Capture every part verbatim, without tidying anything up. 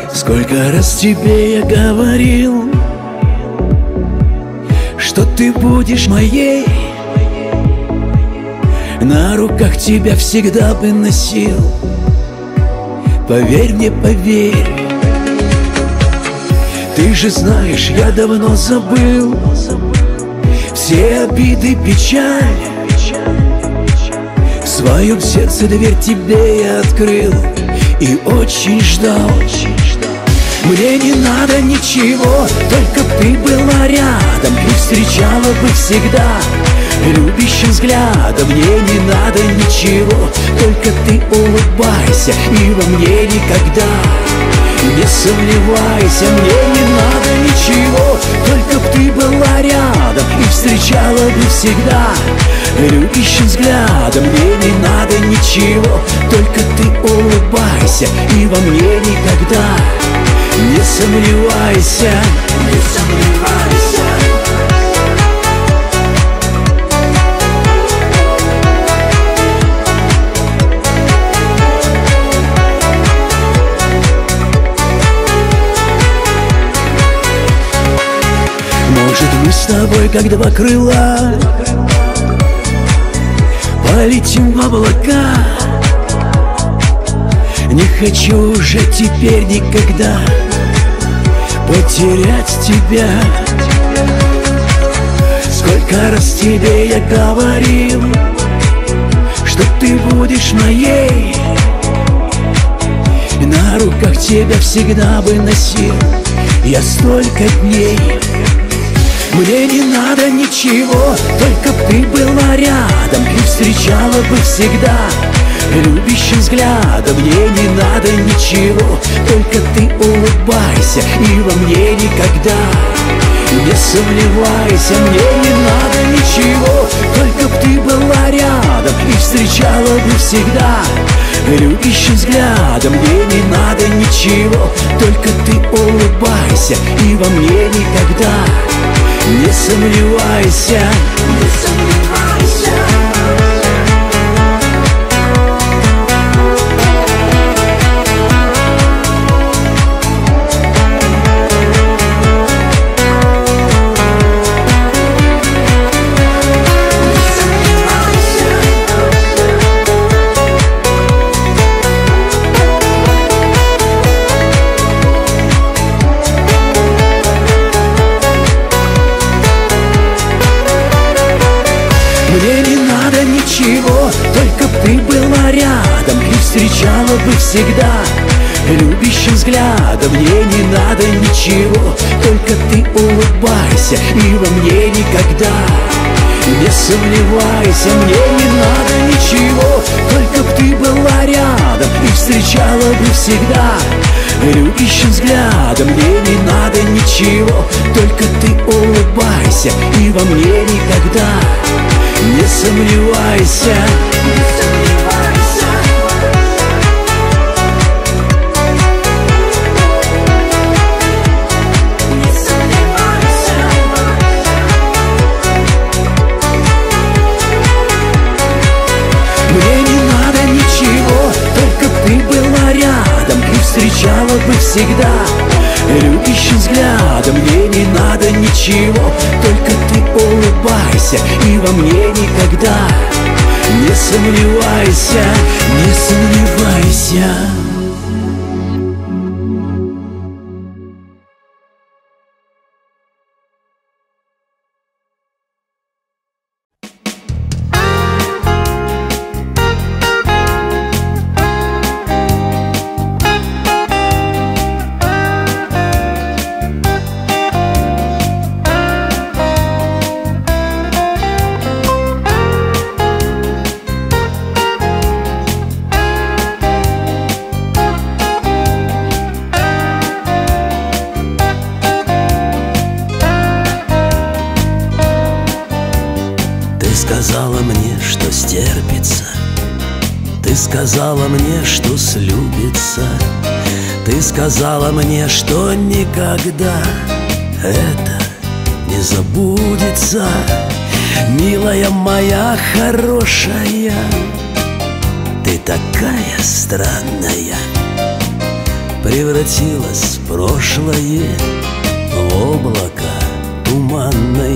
Сколько раз тебе я говорил, что ты будешь моей, на руках тебя всегда бы носил. Поверь мне, поверь, ты же знаешь, я давно забыл все обиды, печаль. В своем сердце дверь тебе я открыл и очень ждал. Мне не надо ничего, только б ты была рядом и встречала бы всегда любящим взглядом. Мне не надо ничего, только ты улыбайся и во мне никогда не сомневайся. Мне не надо ничего, только б ты была рядом и встречала бы всегда любящим взглядом. Мне не надо ничего, только ты улыбайся и во мне никогда не сомневайся, не сомневайся. Может, мы с тобой, как два крыла, полетим в облака. Не хочу уже теперь никогда потерять тебя. Сколько раз тебе я говорил, что ты будешь моей, на руках тебя всегда бы носил я столько дней. Мне не надо ничего, только б ты была рядом и встречала бы всегда любящим взглядом. Мне не надо ничего, только ты улыбайся и во мне никогда не сомневайся. Мне не надо ничего, только б ты была рядом и встречала бы всегда любящим взглядом. Мне не надо ничего, только ты улыбайся и во мне никогда не сомневайся, не сомневайся. Мне не надо ничего, только б ты была рядом и встречала бы всегда любящим взглядом. Мне не надо ничего, только ты улыбайся и во мне никогда не сомневайся. Мне не надо ничего, только б ты была рядом и встречала бы всегда любящим взглядом. Мне не надо ничего, только ты улыбайся и во мне никогда не сомневайся, не сомневайся. Не сомневайся. Мне не надо ничего, только б ты была рядом и встречала бы всегда любящим взглядом. Мне не надо ничего, только ты улыбайся и во мне никогда не сомневайся, не сомневайся. сказала мне, что стерпится. Ты сказала мне, что слюбится. Ты сказала мне, что никогда это не забудется. Милая моя хорошая, ты такая странная. превратилось прошлое в облако туманное.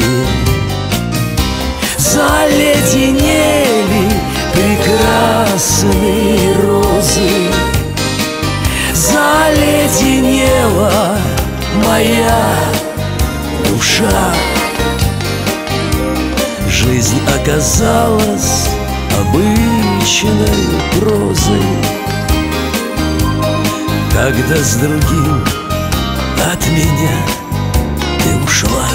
Заледенели прекрасные розы, заледенела моя душа. Жизнь оказалась обычной прозой, когда с другим от меня ты ушла.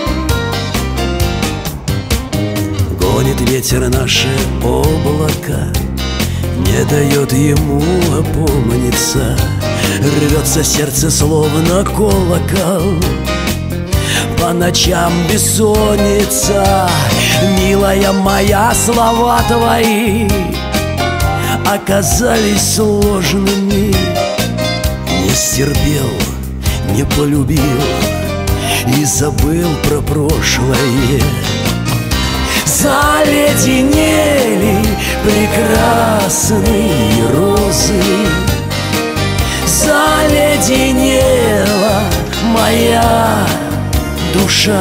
Гонит ветер наше облако, не дает ему опомниться. Рвется сердце словно колокол, по ночам бессонница. Милая моя, слова твои оказались сложными. Не стерпел, не полюбил и забыл про прошлое. Заледенели прекрасные розы, заледенела моя душа.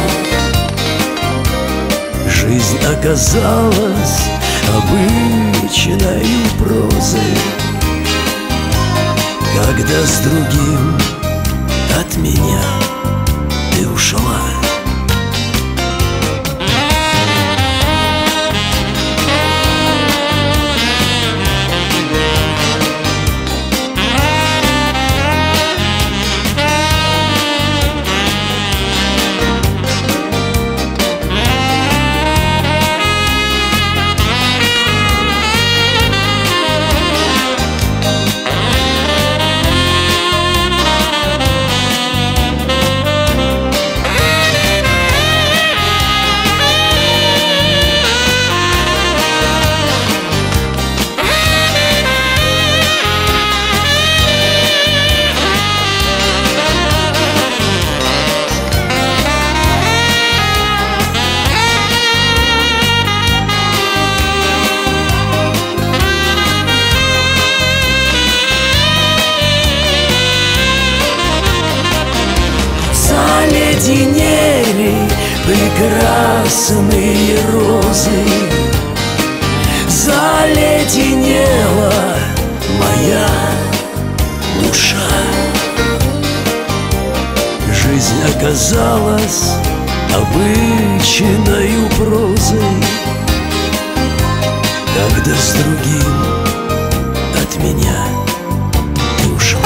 Жизнь оказалась обычной прозой, когда с другим от меня ты ушла. Заледенели прекрасные розы, заледенела моя душа. Жизнь оказалась обычной прозой, когда с другим от меня ты ушла.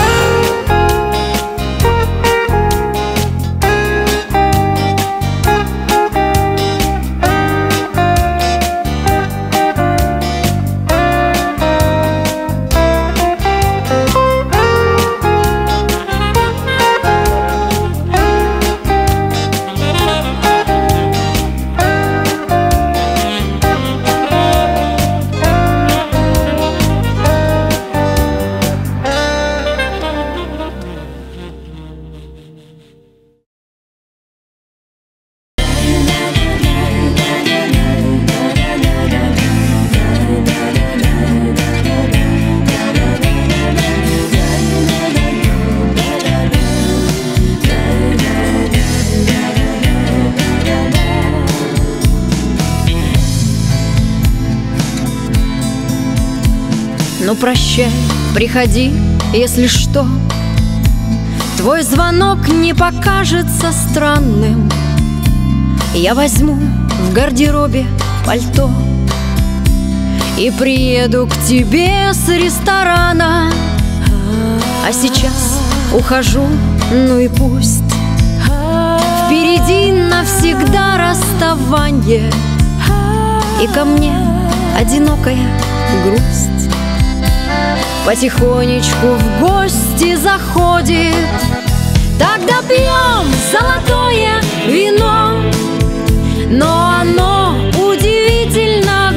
Ну прощай, приходи, если что. Твой звонок не покажется странным. Я возьму в гардеробе пальто и приеду к тебе с ресторана. А сейчас ухожу, ну и пусть. Впереди навсегда расставание, и ко мне одинокая грусть потихонечку в гости заходит. Тогда пьем золотое вино, но оно удивительно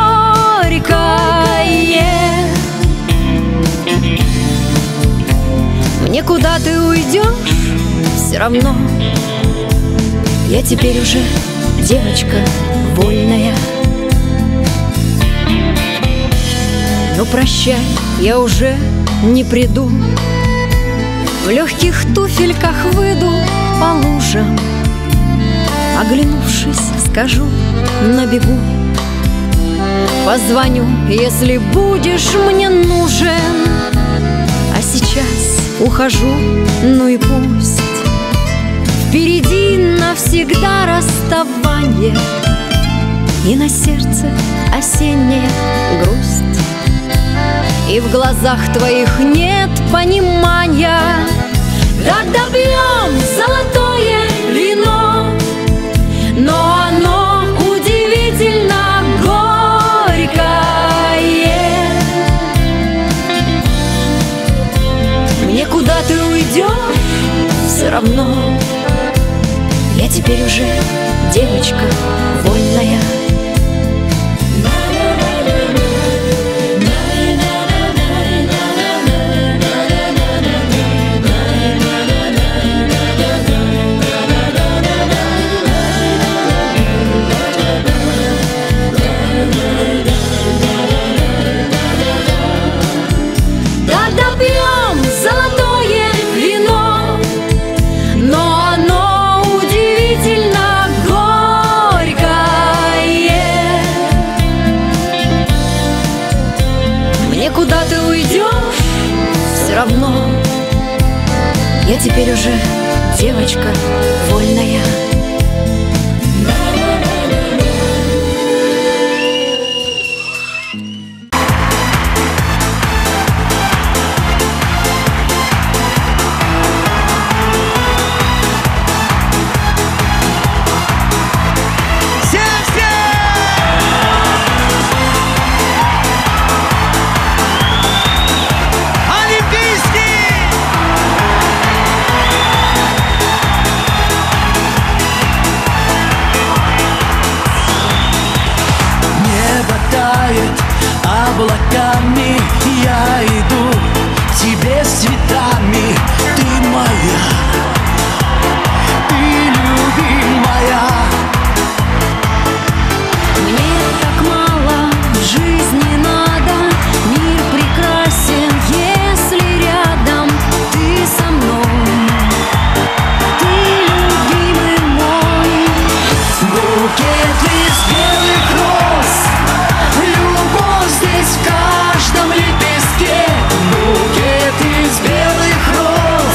горькое. Мне куда ты уйдешь, все равно. Я теперь уже девочка вольная. Ну прощай, я уже не приду. легких туфельках выйду по лужам, оглянувшись, скажу на бегу: позвоню, если будешь мне нужен. А сейчас ухожу, ну и пусть. Впереди навсегда расставание, и на сердце осенняя грусть. И в глазах твоих нет понимания. Тогда пьем золотое вино, но оно удивительно горькое. Мне куда ты уйдешь, все равно. Я теперь уже девочка вольная. Куда ты уйдешь, все равно. Я теперь уже девочка вольная. Облаками я иду к тебе с цветами. Ты моя, ты любимая. Мне так мало в жизни надо. Мир прекрасен, если рядом ты со мной. Ты любимый мой. Букет из белых роз, любовь здесь в каждом лепестке. Букет из белых роз,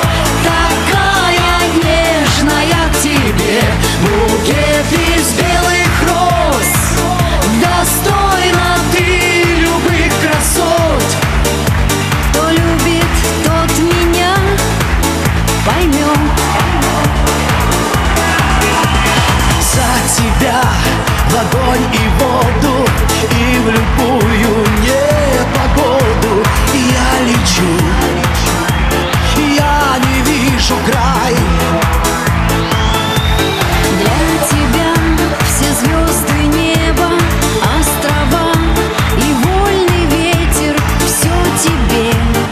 такая нежная к тебе. Букет из белых роз, достойна ты любых красот. Кто любит, тот меня поймет. За тебя в огонь и воду, и в любую непогоду я лечу. Я не вижу край. Для тебя все звезды, небо, острова и вольный ветер. Все тебе,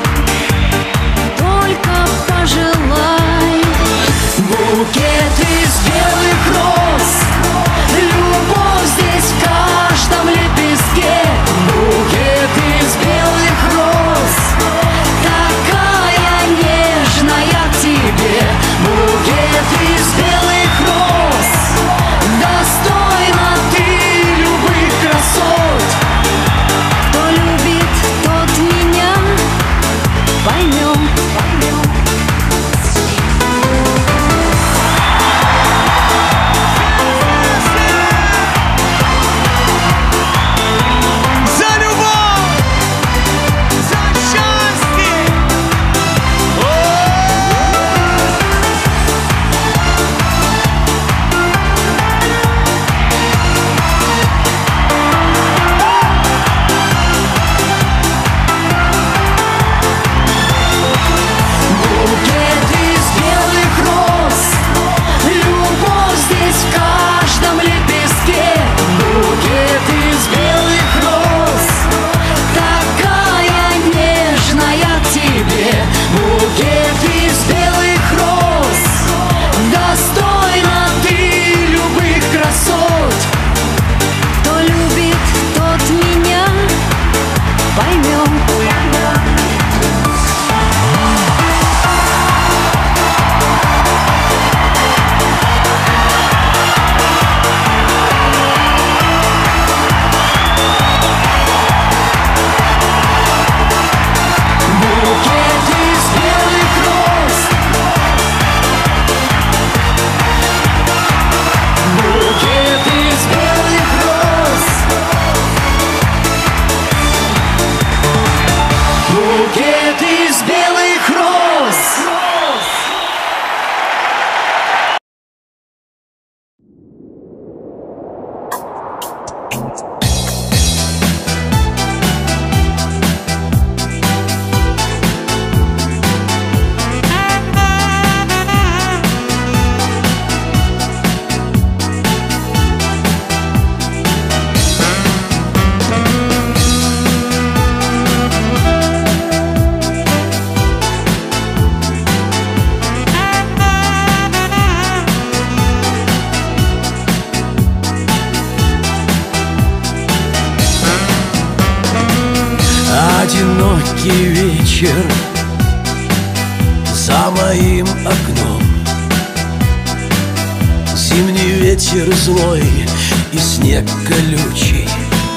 только пожелай. Букет из белых роз, любовь здесь в каждом лепестке. Букет из белых роз, такая нежная к тебе. Тихий вечер за моим окном, зимний ветер злой и снег колючий.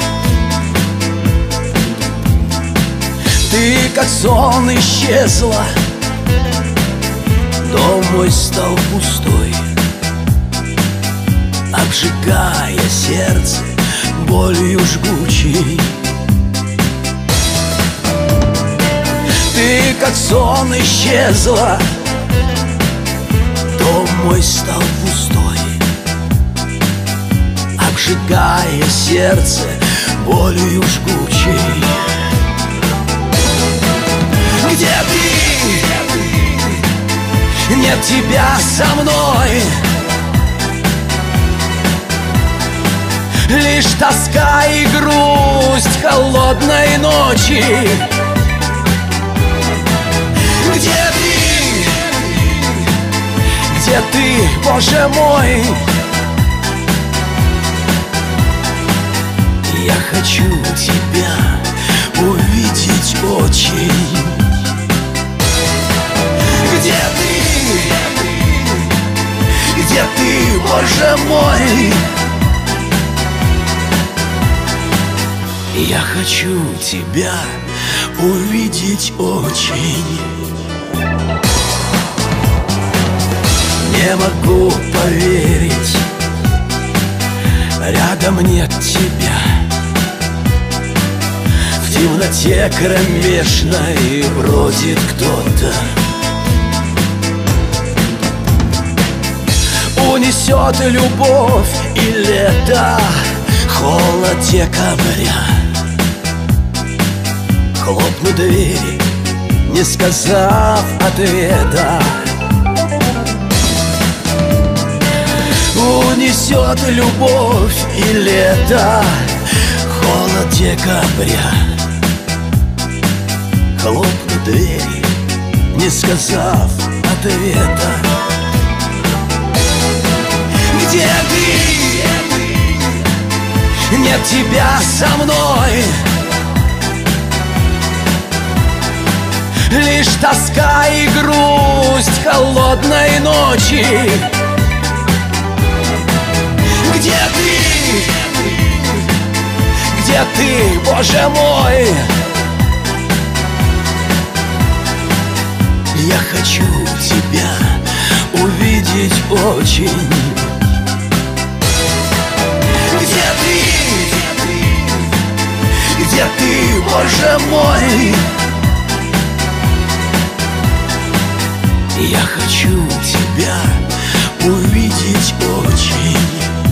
Ты, как сон, исчезла, дом мой стал пустой, обжигая сердце болью жгучей. Ты, как сон, исчезла, дом мой стал пустой, обжигая сердце болью жгучей. Где ты? Нет тебя со мной, лишь тоска и грусть холодной ночи. Где ты? Где ты, Боже мой? Я хочу тебя увидеть очень. Где ты? Где ты, Боже мой? Я хочу тебя увидеть очень. Не могу поверить, рядом нет тебя. В темноте кромешной бродит кто-то, унесет любовь и лето, холод декабря. Хлопнут двери, не сказав ответа. Унесет любовь и лето, холод декабря. Хлопнут двери, не сказав ответа. Где ты? Нет тебя со мной, лишь тоска и грусть холодной ночи. Где ты? Где ты, Боже мой? Я хочу тебя увидеть очень. Где ты? Где ты, Боже мой? Я хочу тебя увидеть очень.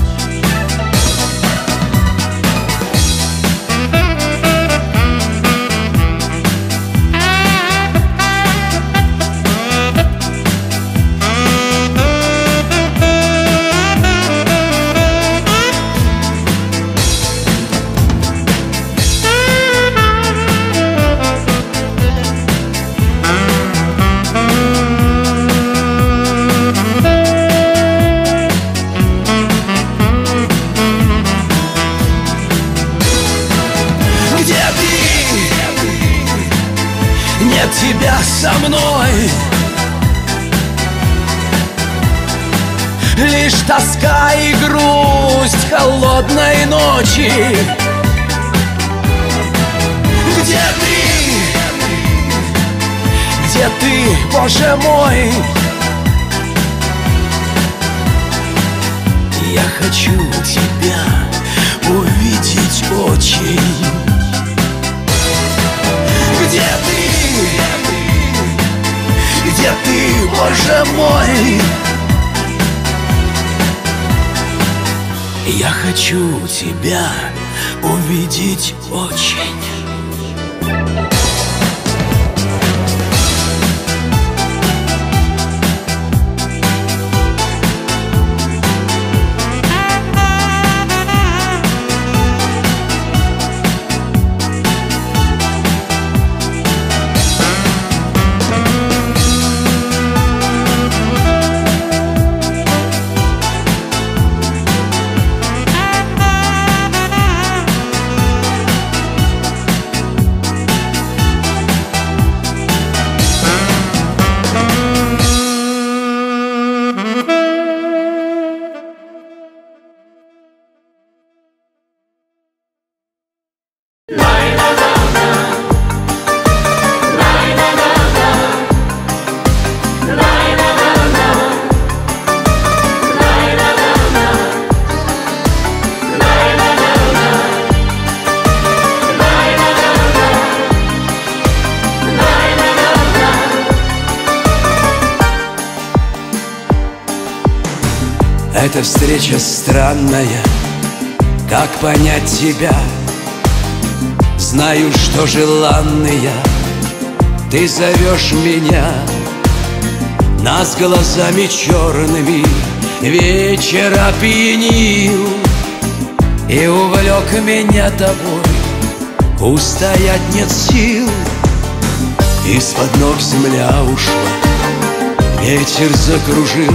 Нет тебя со мной, лишь тоска и грусть холодной ночи. Где ты? Где ты, Боже мой? Я хочу тебя увидеть очень. Где ты? Где ты, Боже мой? Я хочу тебя увидеть очень. Эта встреча странная, как понять тебя? Знаю, что желанная, ты зовешь меня. Нас глазами черными вечер опьянил и увлек меня тобой, устоять нет сил. Из-под ног земля ушла, ветер закружил,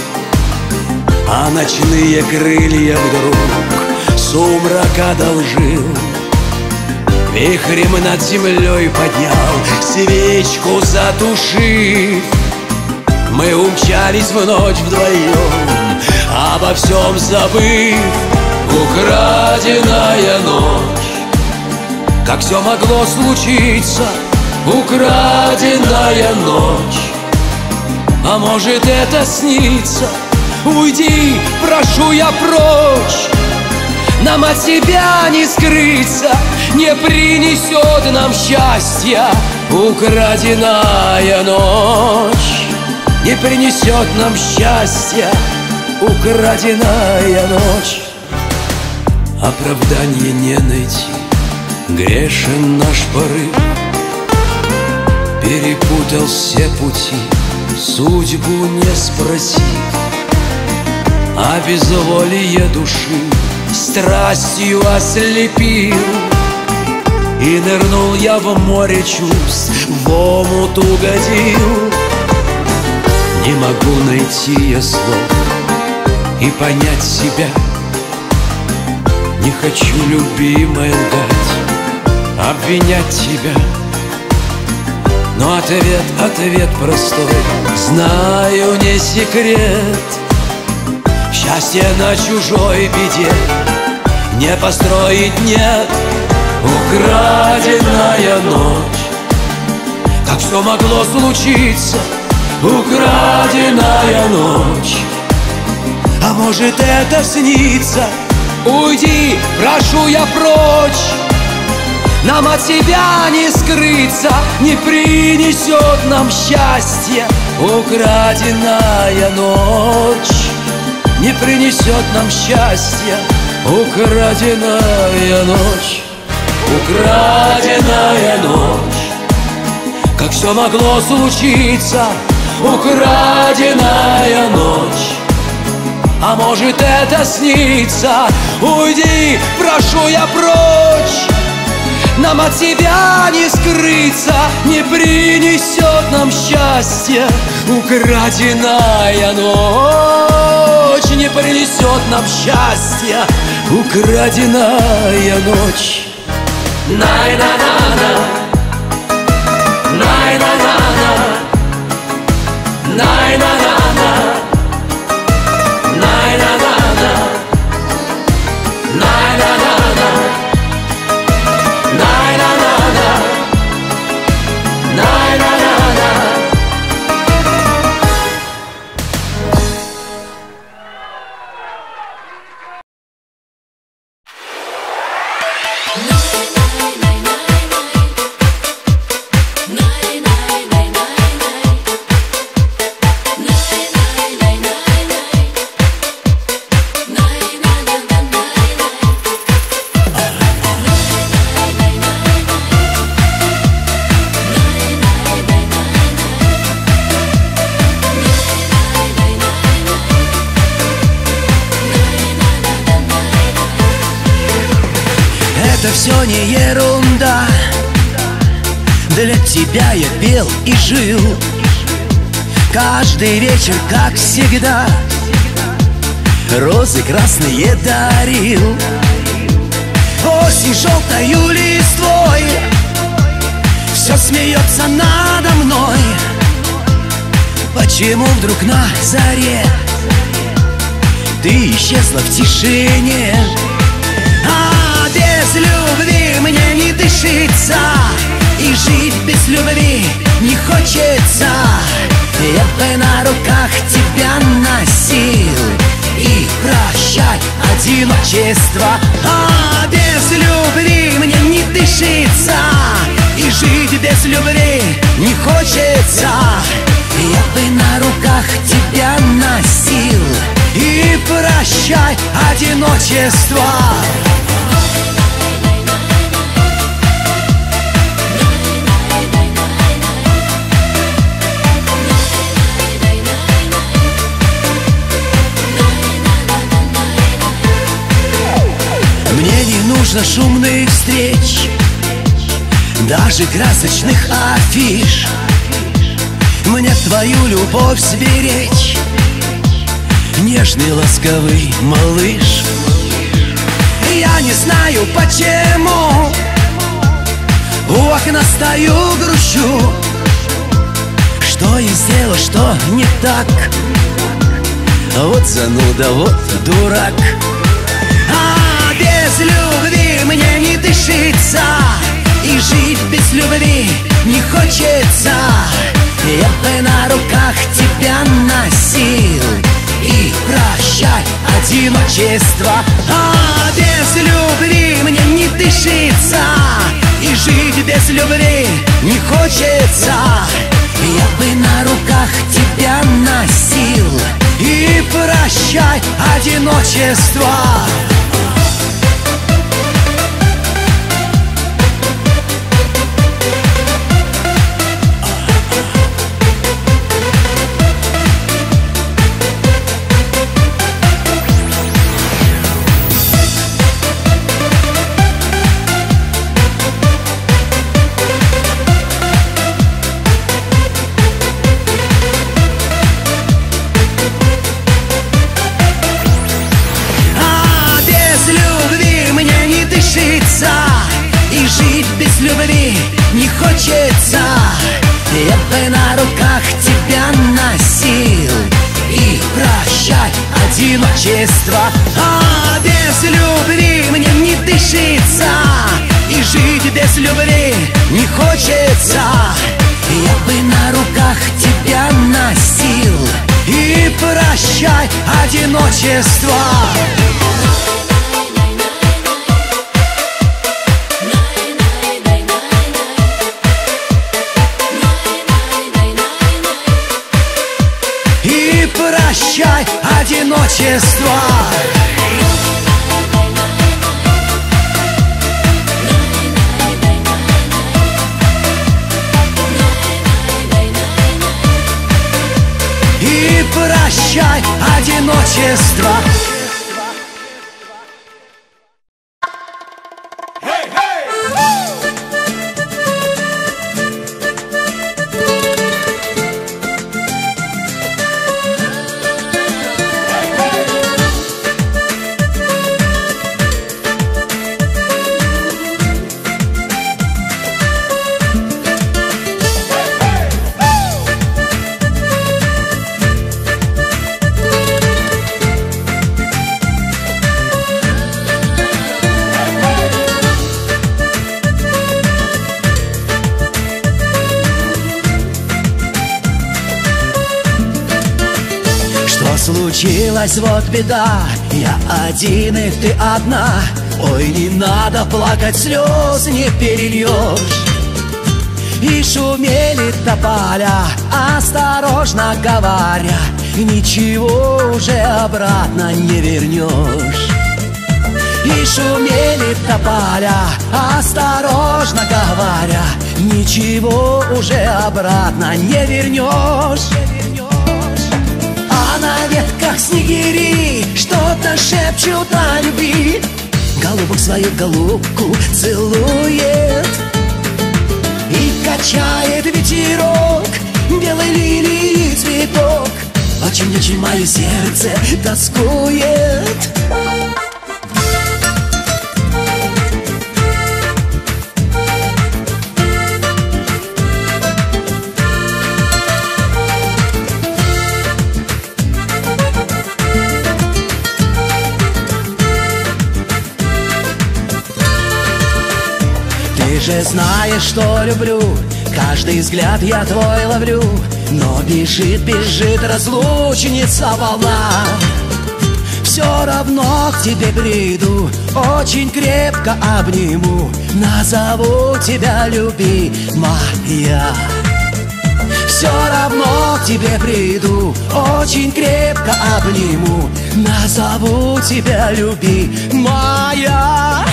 а ночные крылья вдруг сумрак одолжил. Вихрем над землей поднял, свечку затушив. Мы умчались в ночь вдвоем, обо всем забыв. Украденная ночь, как все могло случиться. Украденная ночь, а может это снится. Уйди, прошу я прочь, нам от себя не скрыться. Не принесет нам счастья украденная ночь. Не принесет нам счастья украденная ночь. Оправдания не найти, грешен наш порыв. Перепутал все пути, судьбу не спросив. А безволие души страстью ослепил. И нырнул я в море чувств, в омут угодил. Не могу найти я слов и понять себя. Не хочу, любимая, лгать, обвинять тебя. Но ответ, ответ простой, знаю, не секрет. Счастье на чужой беде не построить нет. Украденная ночь, как все могло случиться. Украденная ночь, а может это снится. Уйди, прошу я прочь, нам от себя не скрыться. Не принесет нам счастья украденная ночь. Не принесет нам счастья украденная ночь. Украденная ночь, как все могло случиться. Украденная ночь, а может это снится. Уйди, прошу я прочь, нам от себя не скрыться. Не принесет нам счастья украденная ночь. Не принесет нам счастья украденная ночь. Най-на-на-на, най-на-на-на, най-на-на-на, най-на-на-на, най-на-на-на, най-на-на-на, най-на-на-на. Это все не ерунда. Для тебя я пел и жил. Каждый вечер, как всегда, розы красные дарил. Осень желтою листвой все смеется надо мной. Почему вдруг на заре ты исчезла в тишине? А без любви мне не дышится, и жить без любви не хочется. Я бы на руках тебя носил и прощай одиночество. А без любви мне не дышится, и жить без любви не хочется. Я бы на руках тебя носил и прощай прощай одиночество. Мне не нужно шумных встреч, даже красочных афиш. Мне твою любовь сберечь, нежный, ласковый малыш. Я не знаю почему, у окна стою, грущу. Что я сделал, что не так? Вот зануда, вот дурак. А без любви мне не дышится, и жить без любви не хочется. Я бы на руках тебя носил, и прощай одиночество. А без любви мне не дышится, и жить без любви не хочется. Я бы на руках тебя носил, и прощай одиночество. И жить без любви не хочется. Я бы на руках тебя носил, и прощай одиночество. А без любви мне не дышится, и жить без любви не хочется. Я бы на руках тебя носил, и прощай одиночество. Прощай одиночество. И прощай одиночество. Случилась вот беда, я один и ты одна. Ой, не надо плакать, слез не перельешь. И шумели тополя, осторожно говоря, ничего уже обратно не вернешь. И шумели тополя, осторожно говоря, ничего уже обратно не вернешь. А на ветках снегири что-то шепчут о любви. Голубок свою голубку целует, и качает ветерок белой лилии цветок. Очень-очень мое сердце тоскует. Ты же знаешь, что люблю, каждый взгляд я твой ловлю. Но бежит, бежит разлучница волна. Все равно к тебе приду, очень крепко обниму, назову тебя любимая. Все все равно к тебе приду, очень крепко обниму, назову тебя любимая.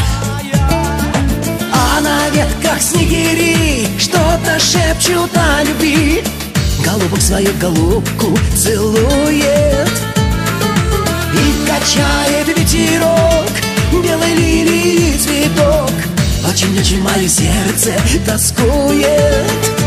А на ветках снегири что-то шепчут о любви, голубок свою голубку целует и качает ветерок белой лилии цветок. Очень-очень мое сердце тоскует.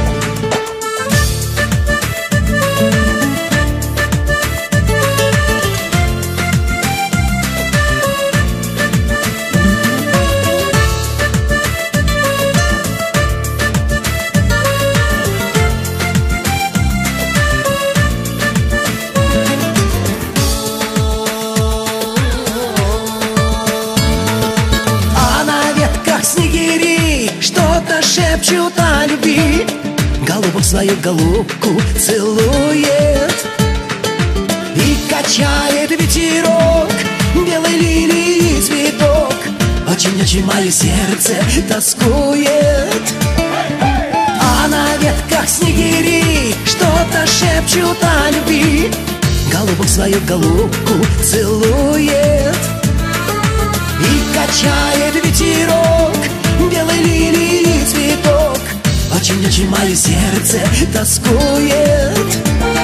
Шепчут о любви, голубок свою голубку целует и качает ветерок белой лилии цветок. Очень-очень мое сердце тоскует. А на ветках снегири что-то шепчут о любви, голубок свою голубку целует и качает ветерок белой лилии цветок. Очень-очень мое сердце тоскует.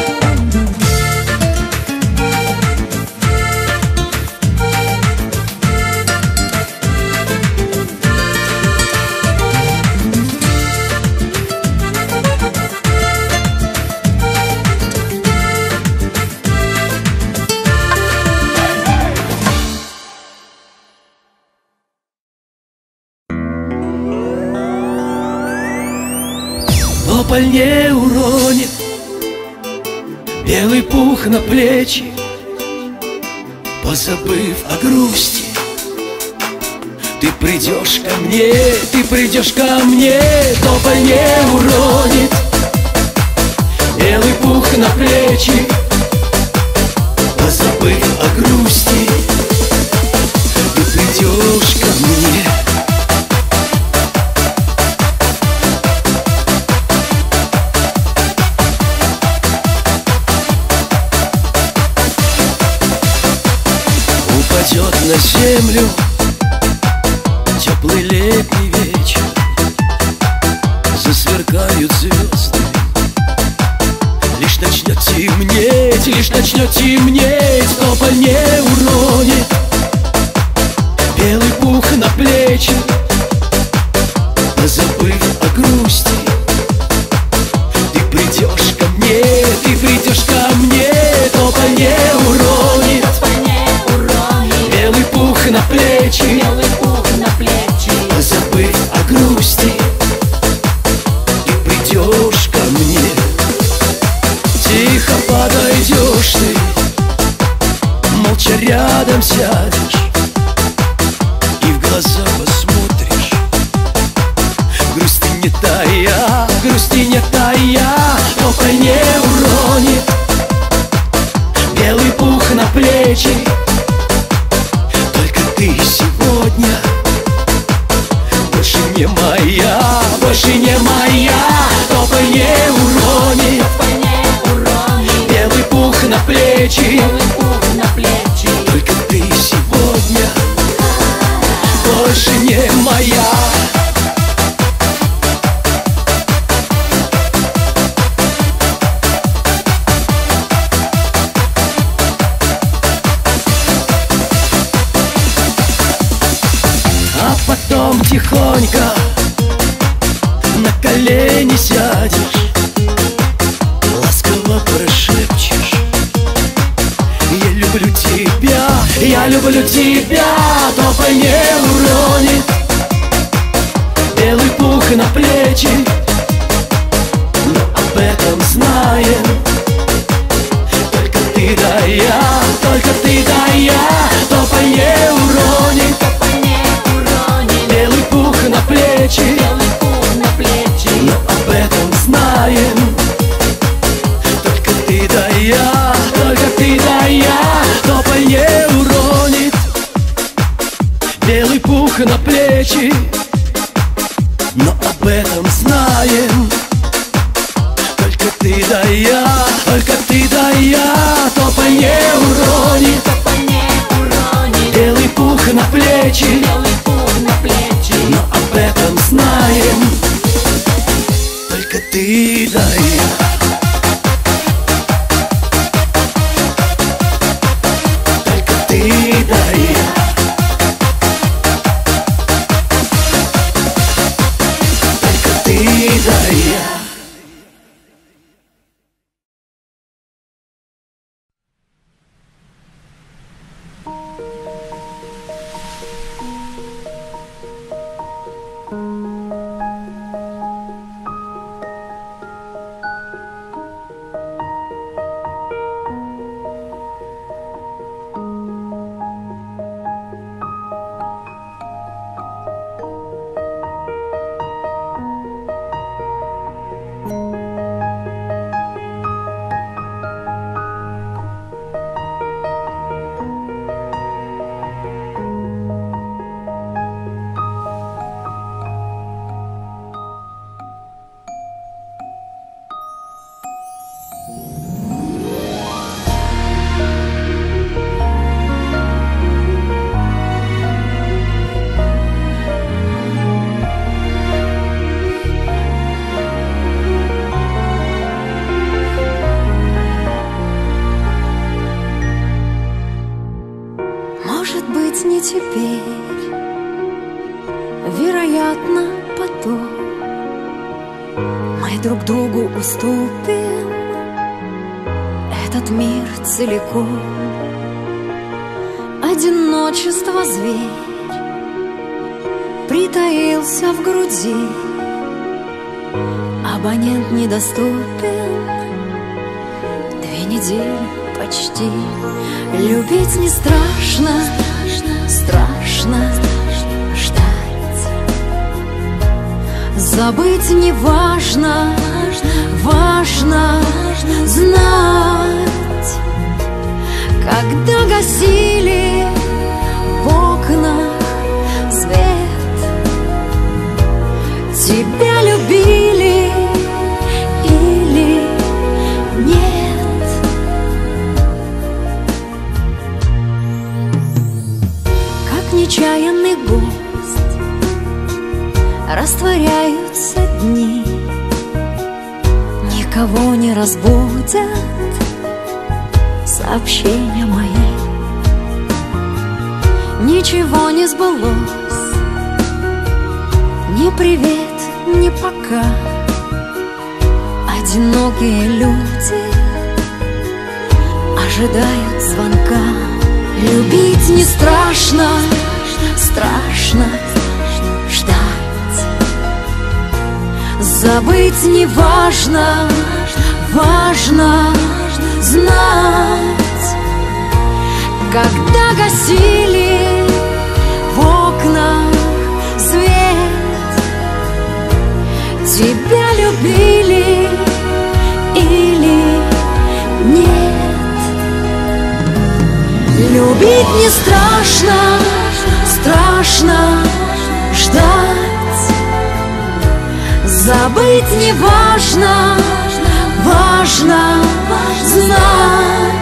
Тополь не уронит белый пух на плечи, позабыв о грусти. Ты придешь ко мне, ты придешь ко мне. Тополь не уронит белый пух на плечи, позабыв о грусти. Ты придешь ко мне. Упадет на землю теплый летний вечер, засверкают звезды. Лишь начнет темнеть, лишь начнет темнеть, тополь не уронит белый пух на плечи, позабыв о грусти. Ты придешь ко мне, ты придешь ко мне. Тополь не уронит белый пух на плечи, белый пух на плечи, позабыв о грусти. Ты придешь ко мне. Тихо подойдешь ты, молча рядом сядешь и в глаза посмотришь. Грусти не тая, грусти не тая, тополь не уронит белый пух на плечи. Ты сегодня больше не моя, больше не моя. Тополь не уронит белый пух на плечи, только ты сегодня больше не моя. Потом тихонько на колени сядешь, ласково прошепчешь: я люблю тебя, я люблю тебя. Тополь не уронит белый пух на плечи, но об этом знаем только ты да я, только ты да я. Тополь не уронит белый пух на плечи, но об этом знаем только ты да я, только ты да я. Тополь не уронит белый пух на плечи, но об этом знаем только ты да плечи, белый пух на плечи. Но об этом знаем только ты да я. Только ты да я. Только ты да я. Может быть, не теперь, вероятно, потом мы друг другу уступим этот мир целиком. Одиночество зверь притаился в груди, абонент недоступен, две недели почти. Любить не страшно, страшно ждать. Забыть не важно, важно знать. Когда гасили в окнах свет, тебя любили или нет? Как нечаянный гость растворяются дни, никого не разбудят сообщения мои. Ничего не сбылось, ни привет, ни пока. Одинокие люди ожидают звонка. Любить не страшно, страшно ждать. Забыть не важно, важно знать. Когда гасили в окнах свет, тебя любили или нет? Любить не страшно, страшно ждать. Забыть не важно, важно знать.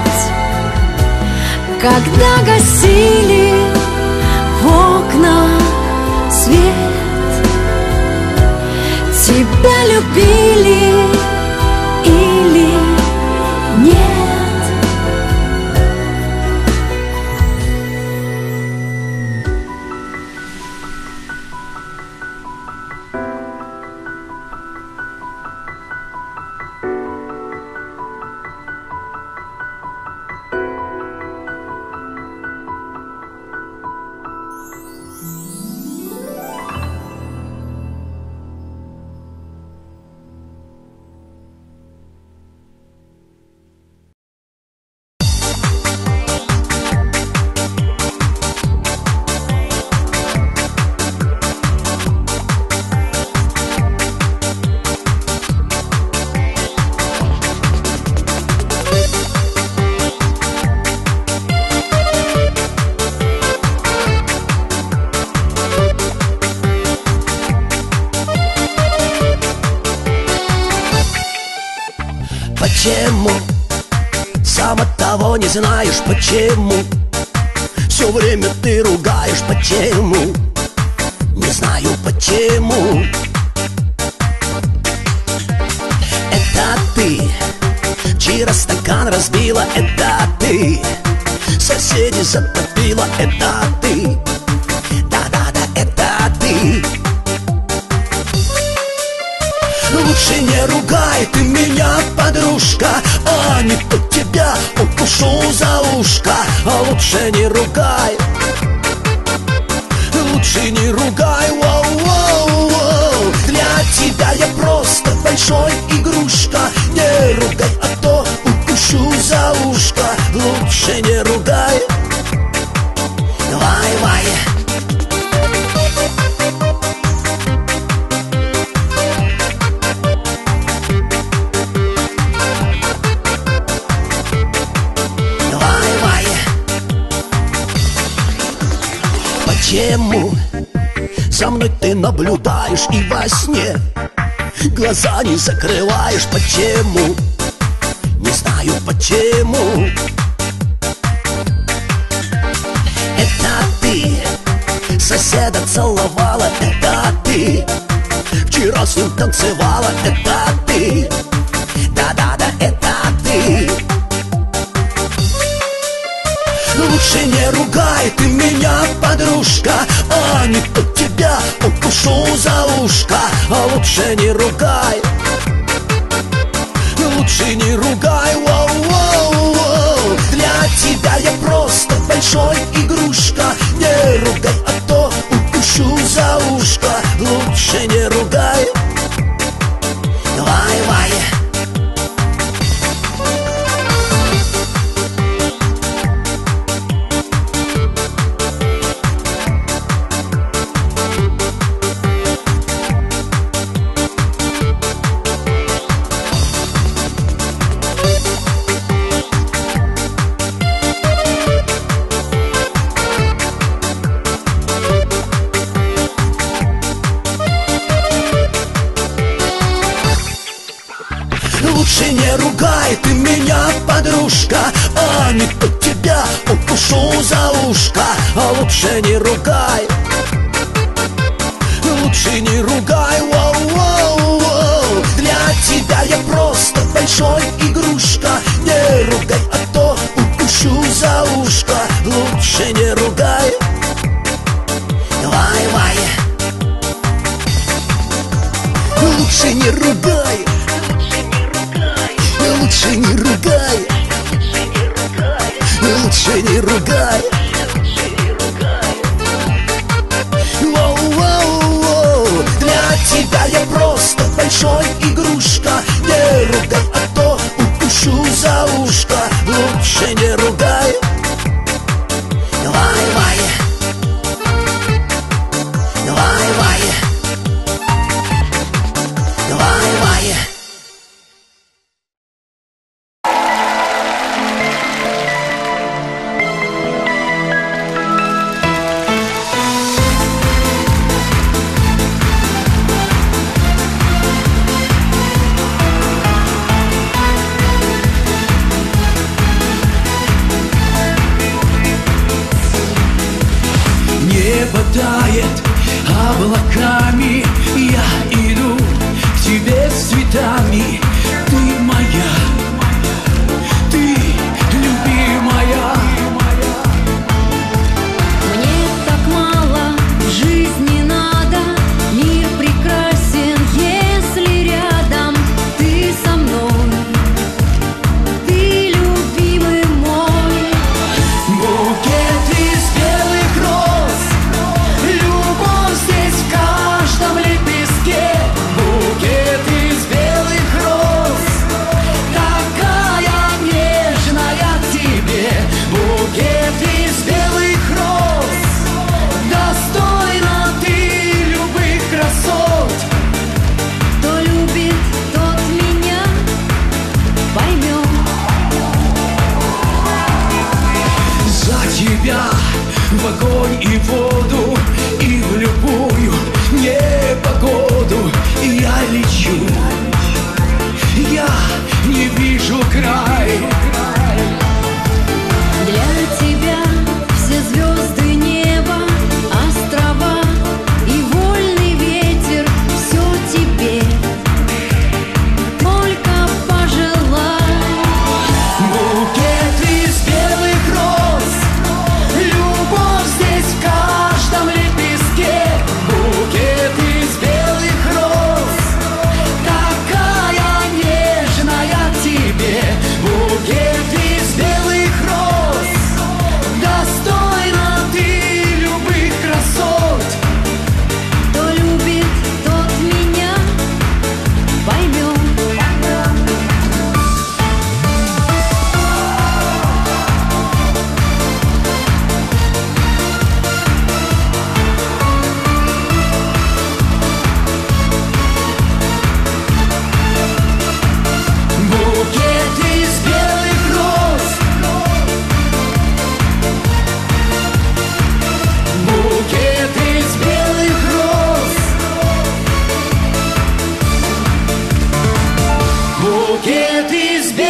Когда гасили в окнах свет, тебя любили или нет? Почему? Сам от того не знаешь почему. все время ты ругаешь, почему? Не знаю почему. Это ты вчера стакан разбила, это ты соседи затопила, это ты. Да-да-да, это ты. Лучше не ругай ты меня, подружка, а не то тебя укушу за ушко. А лучше не ругай, лучше не ругай, воу-воу-воу. Для тебя я просто большой игрушка. Не ругай, а то укушу за ушко. Лучше не ругай. Вай-вай. Почему за мной ты наблюдаешь и во сне глаза не закрываешь? Почему? Не знаю почему. Это ты соседа целовала, это ты вчера с ним танцевала, это ты. Да-да-да, это ты. Лучше не ругай ты меня, подружка, а не то тебя укушу за ушко. А лучше не ругай, лучше не ругай, воу-воу-воу. Для тебя я просто большой игрушка. Не ругай, а то укушу за ушко. Лучше не ругай. Вай-вай. Лучше не ругай ты меня, подружка, а не то тебя укушу за ушко. А лучше не ругай, лучше не ругай, воу-воу-воу. Для тебя я просто большой игрушка. Не ругай, а то укушу за ушко. Лучше не ругай. Вай-вай. Лучше не ругай, лучше не ругай, лучше не ругай. Воу-воу-воу. Для тебя я просто большой игрушка. Не ругай, а то укушу за ушко. Лучше не ругай. Вай-вай. Вай-вай. Вай-вай. Небо тает облаками, я иду к тебе с цветами. Ты моя, ты любимая. Мне так мало в жизни надо. Мир прекрасен, если рядом ты со мной. Ты любимый мой. Букет из белых роз, любовь здесь в каждом лепестке. Букет из белых роз, такая нежная к тебе. Букет из белых роз, достойна ты любых красот. Кто любит, тот меня поймет. За тебя в огонь и воду, и в любую непогоду я лечу. Я не вижу край. Для тебя все звезды букет из белых